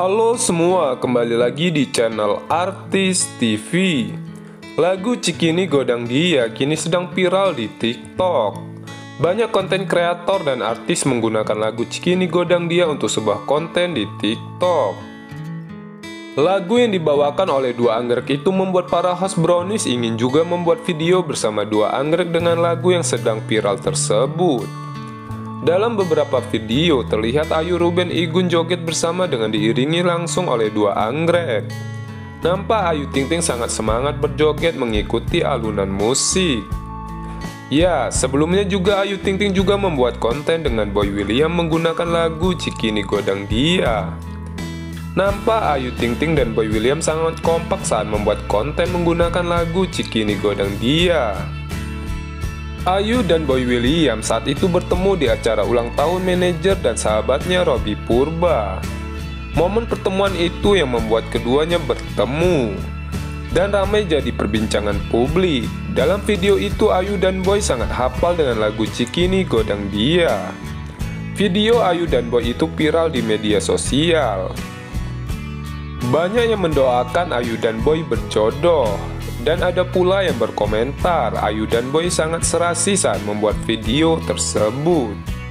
Halo semua, kembali lagi di channel Artis TV. Lagu Cikini Godang Dia kini sedang viral di TikTok. Banyak konten kreator dan artis menggunakan lagu Cikini Godang Dia untuk sebuah konten di TikTok. Lagu yang dibawakan oleh dua anggrek itu membuat para host brownies ingin juga membuat video bersama dua anggrek dengan lagu yang sedang viral tersebut. Dalam beberapa video, terlihat Ayu Ruben Igun joget bersama dengan diiringi langsung oleh dua anggrek. Nampak Ayu Ting Ting sangat semangat berjoget mengikuti alunan musik. Ya, sebelumnya juga Ayu Ting Ting juga membuat konten dengan Boy William menggunakan lagu Cikini Godang Dia. Nampak Ayu Ting Ting dan Boy William sangat kompak saat membuat konten menggunakan lagu Cikini Godang Dia. Ayu dan Boy William saat itu bertemu di acara ulang tahun manajer dan sahabatnya Robby Purba. Momen pertemuan itu yang membuat keduanya bertemu dan ramai jadi perbincangan publik. Dalam video itu Ayu dan Boy sangat hafal dengan lagu Cikini Godang Dia. Video Ayu dan Boy itu viral di media sosial. Banyak yang mendoakan Ayu dan Boy berjodoh. Dan ada pula yang berkomentar, Ayu dan Boy sangat serasi saat membuat video tersebut.